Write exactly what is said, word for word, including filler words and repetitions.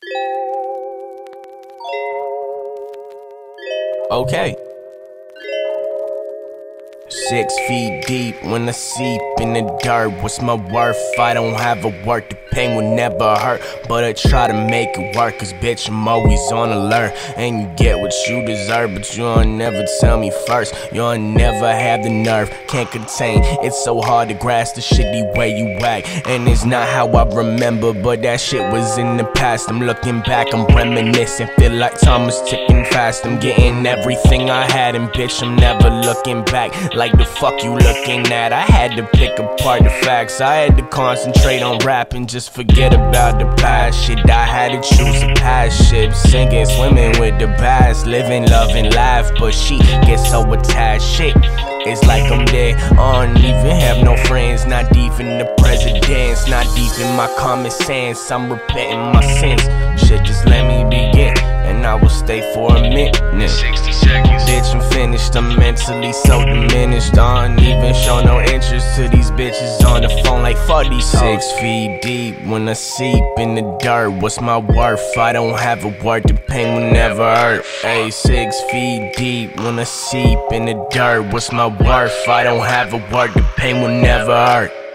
Okay. Six feet deep when I seep in the dirt. What's my worth? I don't have a work. The pain will never hurt, but I try to make it work. Cause bitch, I'm always on alert. And you get what you deserve, but you'll never tell me first. You'll never have the nerve, can't contain. It's so hard to grasp the shitty way you act. And it's not how I remember, but that shit was in the past. I'm looking back, I'm reminiscing. Feel like time is ticking fast. I'm getting everything I had, and bitch, I'm never looking back. Like the fuck you looking at? I had to pick apart the facts. I had to concentrate on rap and just forget about the past shit. I had to choose a past ship, sinking, swimming with the bass, living, loving, laugh. But she gets so attached, shit. It's like I'm dead. I don't even have no friends. Not deep in the presidents, not deep in my common sense. I'm repenting my sins. Shit, just let me begin, and I will stay for a minute. sixty seconds. Bitch, I'm finished. I'm mentally so diminished. I don't even show no interest to these bitches on the phone like fuck these hoes. Six feet deep when I seep in the dirt. What's my worth? I don't have a word. The pain will never hurt. Hey, six feet deep when I seep in the dirt. What's my worth? I don't have a word. The pain will never hurt.